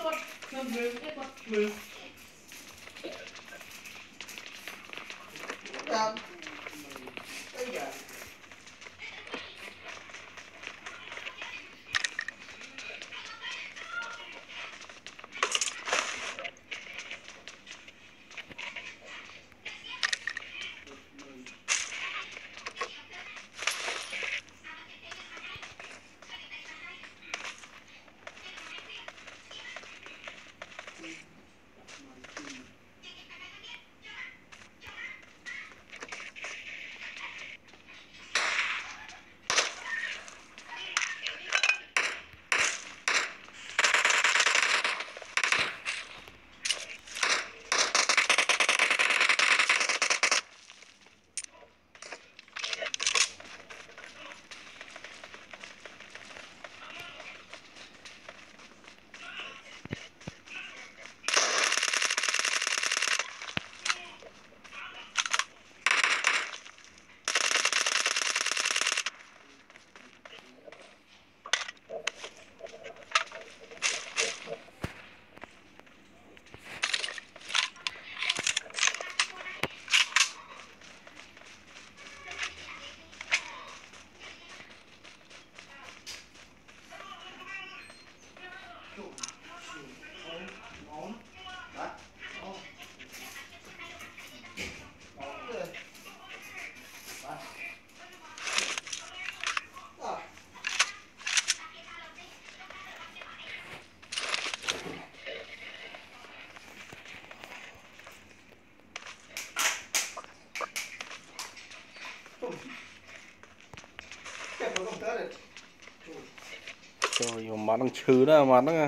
Trời, mà đang trừ đó mà nó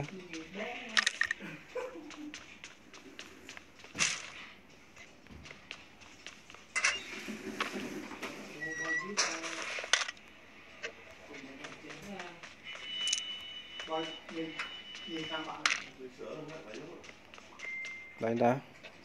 đây đã.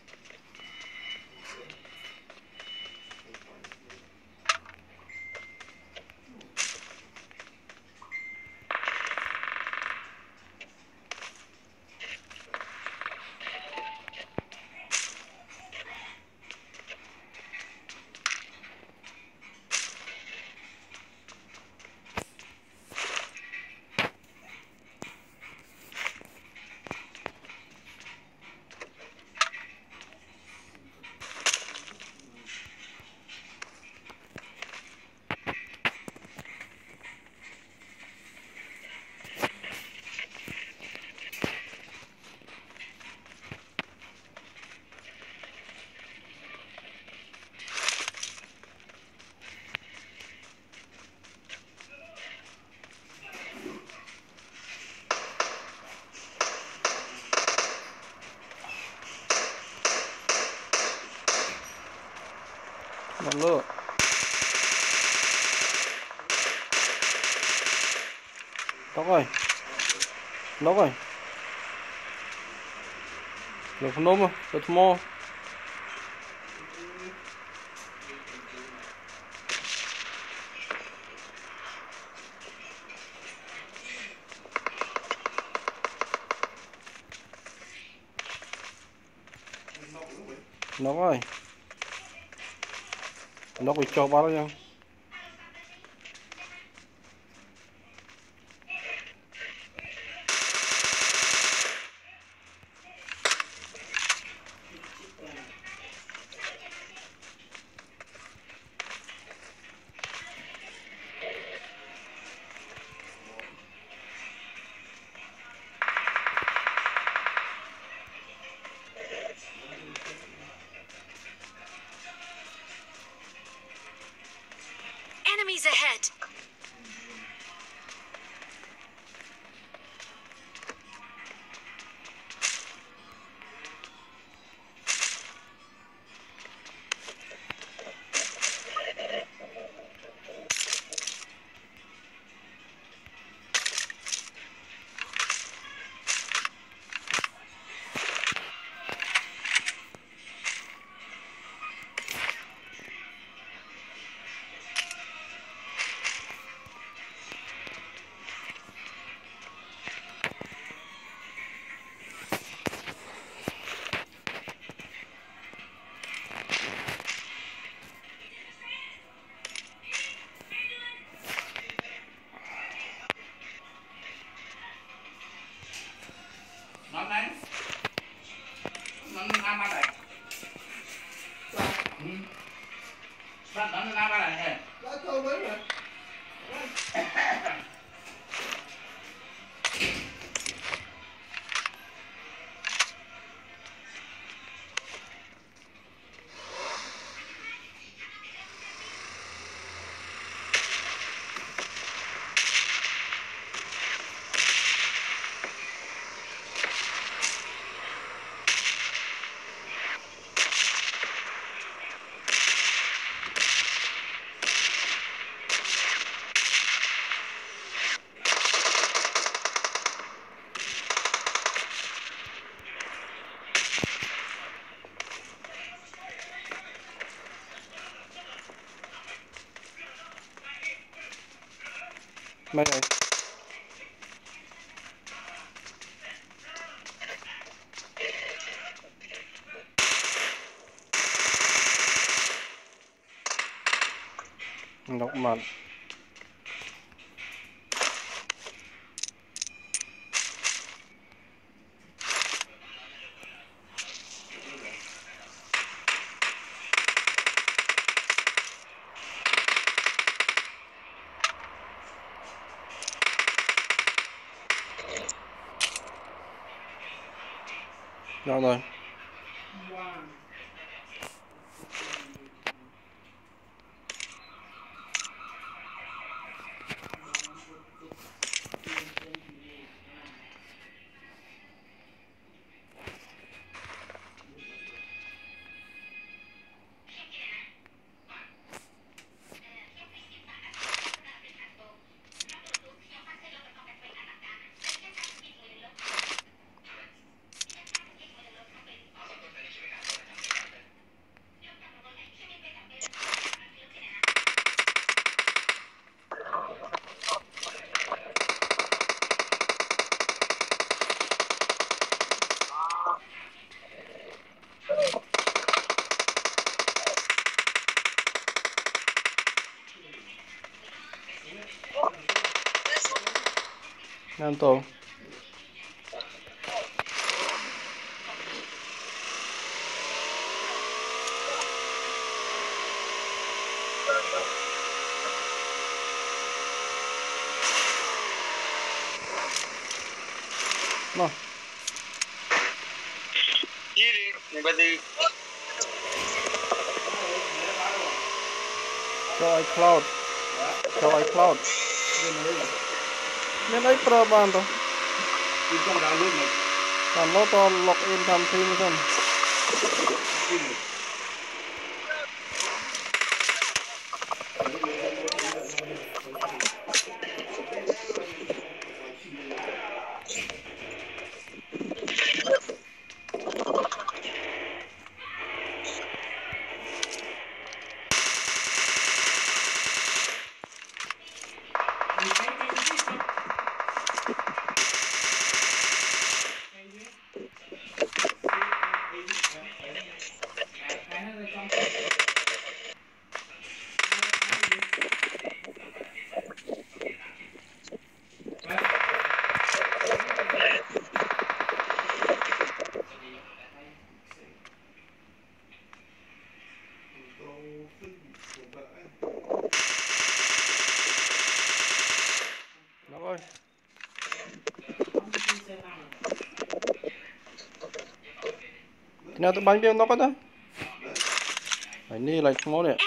Ngon luôn. Tóc ơi. Nóc ơi. Được không nôm không? Được mô. Nóc ơi. Nóc bị cho bao nhiêu? Mấy này đọc mặt rồi. Nam tô no cho iCloud nên ấy pro ban to còn nó to login tham thêm không rồi nào tụi bánh kia nó có đó phải đi lại món này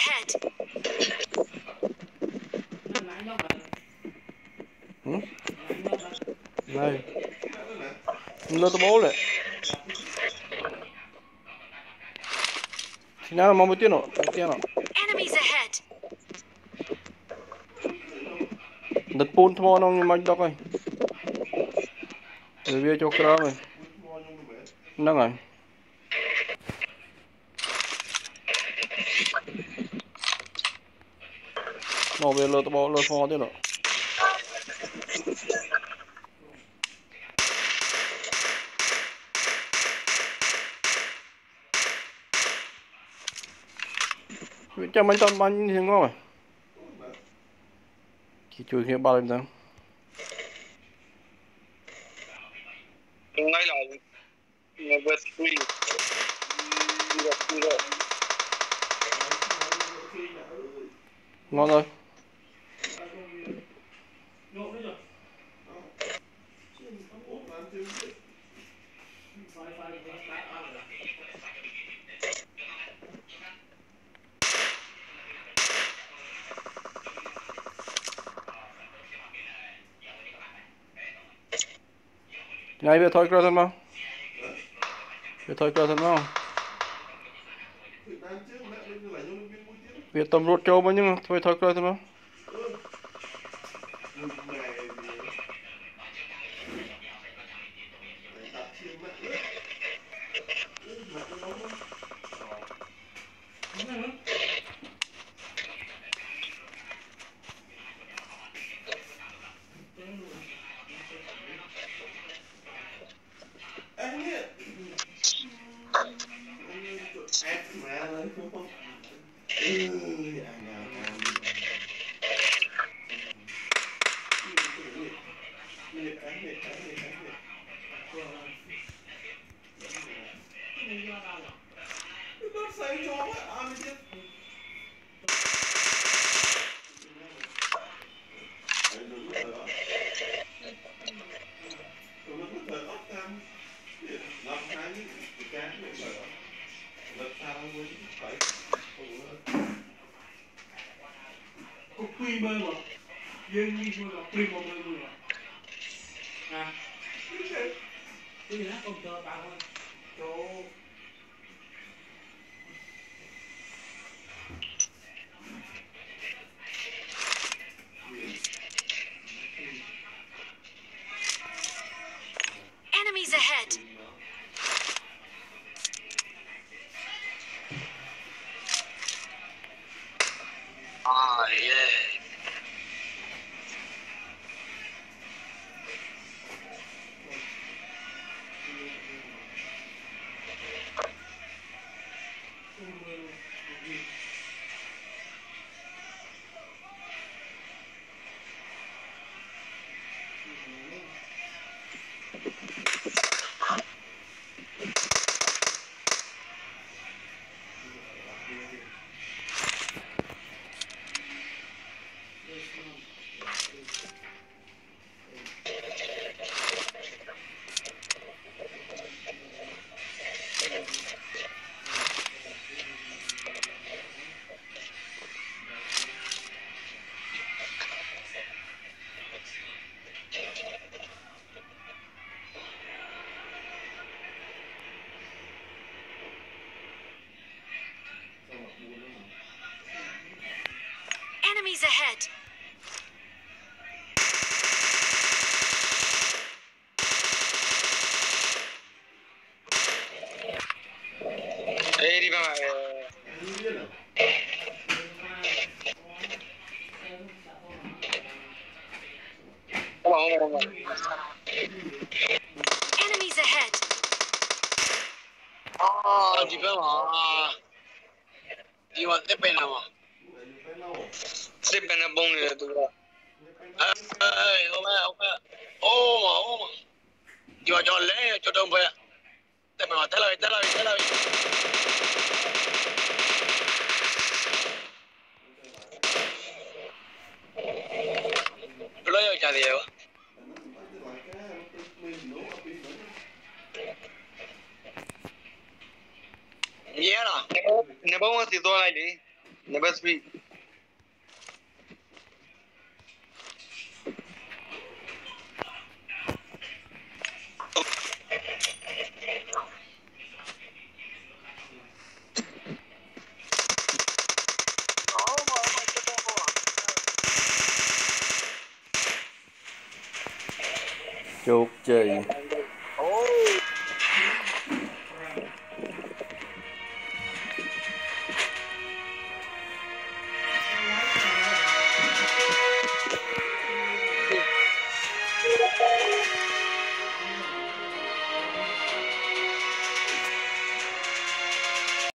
này lơ tụi bố lại thì nào mà một tiếng nào đặt pun thua nó như mày đó coi rồi bây giờ cho cái rồi nó rồi nó về lơ tụi bố lơ phò thế nào cho mấy con bánh thì ngon rồi chỉ chui kia bao nhiêu ngay là Number 3. Ngon rồi. Này bây giờ thôi cơ thân không? Bây giờ thôi cơ thân không? Bây giờ tầm rốt trâu bao nhiêu thôi thôi cơ thân không? Enemies ahead. Ah, yeah. Enemies ahead. Ê, đi vào Enemies ahead. đi vào đi vào tiếp bên nào tiếp bên nào bông này tụi nó ê ok ô mà đi vào cho lẽ cho đông phải tiếp bên nào thế là lấy ở nhà đi đâu yeah là never want to do like this never speak Chốt chì.